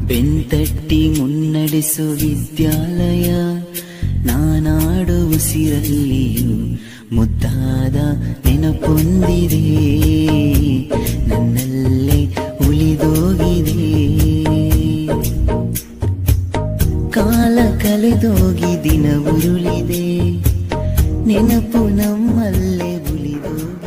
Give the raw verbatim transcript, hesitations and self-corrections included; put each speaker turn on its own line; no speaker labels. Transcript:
ಬೆಂತಟ್ಟಿ ಮುನ್ನಡೆಸು ವಿದ್ಯಾಲಯ ನಾನಾಡು ಉಸಿರಲ್ಲಿಯೂ ಮುದ್ದಾದ ನೆನಪೊಂದಿದೆ ನನ್ನಲ್ಲೇ ಉಳಿದೋಗಿದೆ ಕಾಲ ಕಳೆದೋಗಿ ದಿನ ಉರುಳಿದೆ ನೆನಪು ನಮ್ಮಲ್ಲೇ ಉಳಿದೋಗಿ